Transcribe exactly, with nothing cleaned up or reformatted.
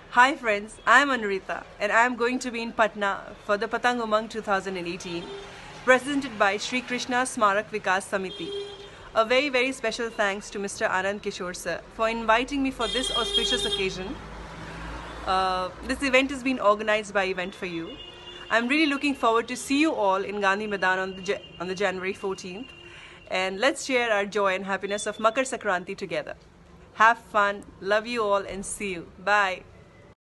Hi friends, I am Anurita and I am going to be in Patna for the Patang twenty eighteen presented by Shri Krishna Smarak Vikas Samiti. A very very special thanks to Mister Anand Kishore sir for inviting me for this auspicious occasion. Uh, this event has been organized by Event for You. I'm really looking forward to see you all in Gandhi Maidan on the, on the January fourteenth, and let's share our joy and happiness of Makar Sankranti together. Have fun, love you all and see you. Bye.